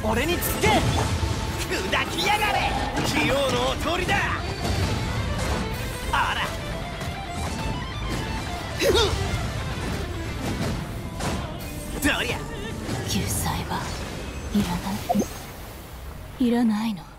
俺につけ。砕きやがれ器用のお通りだ。あらどりゃ。 救済はいらないの。